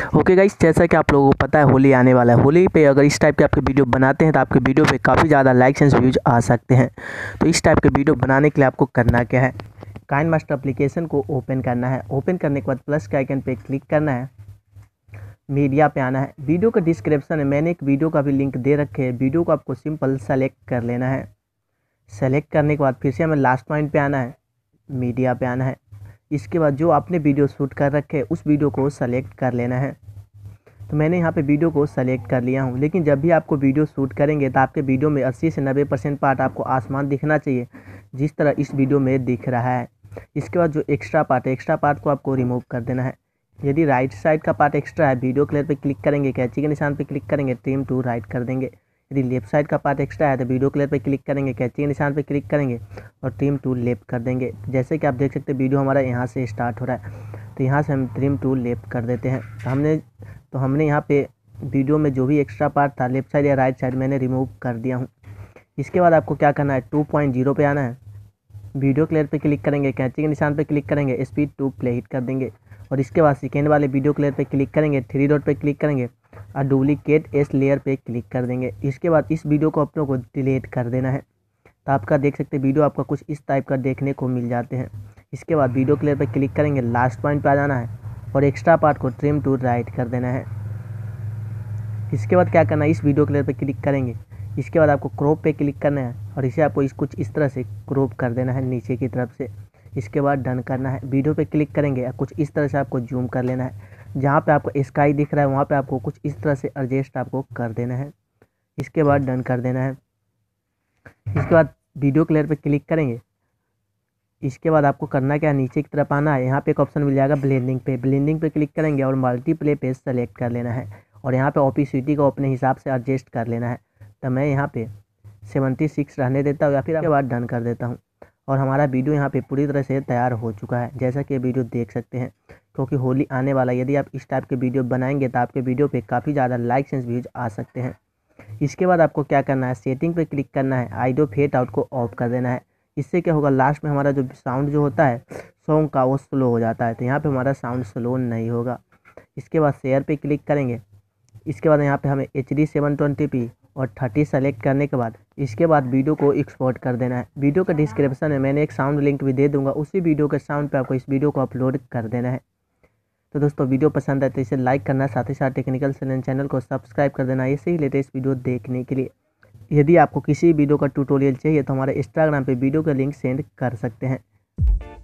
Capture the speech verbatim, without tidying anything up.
Okay guys, जैसा कि आप लोगों को पता है होली आने वाला है। होली पे अगर इस टाइप के आपके वीडियो बनाते हैं तो आपके वीडियो पे काफ़ी ज़्यादा लाइक्स एंड व्यूज आ सकते हैं। तो इस टाइप के वीडियो बनाने के लिए आपको करना क्या है, काइन मास्टर एप्लीकेशन को ओपन करना है। ओपन करने के बाद प्लस के आइकन पे क्लिक करना है, मीडिया पे आना है। वीडियो का डिस्क्रिप्शन में मैंने एक वीडियो का भी लिंक दे रखे है। वीडियो को आपको सिंपल सेलेक्ट कर लेना है। सेलेक्ट करने के बाद फिर से हमें लास्ट पॉइंट पे आना है, मीडिया पे आना है। इसके बाद जो आपने वीडियो शूट कर रखे है उस वीडियो को सेलेक्ट कर लेना है। तो मैंने यहाँ पे वीडियो को सेलेक्ट कर लिया हूँ। लेकिन जब भी आपको वीडियो शूट करेंगे तो आपके वीडियो में अस्सी से नब्बे परसेंट पार्ट आपको आसमान दिखना चाहिए, जिस तरह इस वीडियो में दिख रहा है। इसके बाद जो एक्स्ट्रा पार्ट है, एक्स्ट्रा पार्ट को आपको रिमूव कर देना है। यदि राइट साइड का पार्ट एक्स्ट्रा है, वीडियो क्लियर पे क्लिक करेंगे, कैंची के निशान पे क्लिक करेंगे, ट्रिम टू राइट कर देंगे। यदि लेफ्ट साइड का पार्ट एक्स्ट्रा है तो वीडियो क्लियर पे क्लिक करेंगे, कैंची के निशान पे क्लिक करेंगे और ट्रिम टू लेफ्ट कर देंगे। जैसे कि आप देख सकते हैं वीडियो हमारा यहाँ से स्टार्ट हो रहा है, तो यहाँ से हम ट्रिम टू लेफ्ट कर देते हैं। तो हमने तो हमने यहाँ पे वीडियो में जो भी एक्स्ट्रा पार्ट था लेफ्ट साइड या राइट साइड मैंने रिमूव कर दिया हूँ। इसके बाद आपको क्या करना है, टू पॉइंट ज़ीरो पे आना है, वीडियो क्लियर पे क्लिक करेंगे, कैंची के निशान पे क्लिक करेंगे, स्पीड टू प्ले हिट कर देंगे और इसके बाद सेकेंड वाले वीडियो क्लियर पे क्लिक करेंगे, थ्री डॉट पे क्लिक करेंगे और डुप्लीकेट एस लेयर पे क्लिक कर देंगे। इसके बाद इस वीडियो को अपनों को डिलीट कर देना है। तो आपका देख सकते हैं वीडियो आपका कुछ इस टाइप का देखने को मिल जाते हैं। इसके बाद वीडियो क्लियर पे क्लिक करेंगे, लास्ट पॉइंट पे आ जाना है और एक्स्ट्रा पार्ट को ट्रिम टू राइट कर देना है। इसके बाद क्या करना है, इस वीडियो क्लियर पे क्लिक करेंगे। इसके बाद आपको क्रॉप पे क्लिक करना है और इसे आपको इस कुछ इस तरह से क्रॉप कर देना है नीचे की तरफ से। इसके बाद डन करना है, वीडियो पे क्लिक करेंगे, कुछ इस तरह से आपको जूम कर लेना है। जहाँ पे आपको स्काई दिख रहा है वहाँ पे आपको कुछ इस तरह से एडजस्ट आपको कर देना है। इसके बाद डन कर देना है। इसके बाद वीडियो क्लियर पे क्लिक करेंगे। इसके बाद आपको करना क्या है, नीचे की तरफ आना है, यहाँ पे एक ऑप्शन मिल जाएगा ब्लेंडिंग पे। ब्लेंडिंग पे क्लिक करेंगे और मल्टीप्ले पे सेलेक्ट कर लेना है और यहाँ पे ओपेसिटी को अपने हिसाब से एडजस्ट कर लेना है। तो मैं यहाँ पे सेवेंटी सिक्स रहने देता हूँ या फिर उसके बाद डन कर देता हूँ और हमारा वीडियो यहाँ पे पूरी तरह से तैयार हो चुका है, जैसा कि वीडियो देख सकते हैं। क्योंकि होली आने वाला है, यदि आप इस टाइप के वीडियो बनाएंगे तो आपके वीडियो पे काफ़ी ज़्यादा लाइक्स एंड व्यूज आ सकते हैं। इसके बाद आपको क्या करना है, सेटिंग पे क्लिक करना है, आइडो फेड आउट को ऑफ कर देना है। इससे क्या होगा, लास्ट में हमारा जो साउंड जो होता है सॉन्ग का वो स्लो हो जाता है, तो यहाँ पे हमारा साउंड स्लो नहीं होगा। इसके बाद शेयर पे क्लिक करेंगे। इसके बाद यहाँ पे हमें H D seven twenty P और थर्टी सेलेक्ट करने के बाद इसके बाद वीडियो को एक्सपोर्ट कर देना है। वीडियो का डिस्क्रिप्शन में मैंने एक साउंड लिंक भी दे दूंगा, उसी वीडियो के साउंड पे आपको इस वीडियो को अपलोड कर देना है। तो दोस्तों वीडियो पसंद आए तो इसे लाइक करना, साथ ही साथ टेक्निकल सैलेंस चैनल को सब्सक्राइब कर देना ऐसे ही लेटेस्ट वीडियो देखने के लिए। यदि आपको किसी वीडियो का ट्यूटोरियल चाहिए तो हमारे इंस्टाग्राम पे वीडियो का लिंक सेंड कर सकते हैं।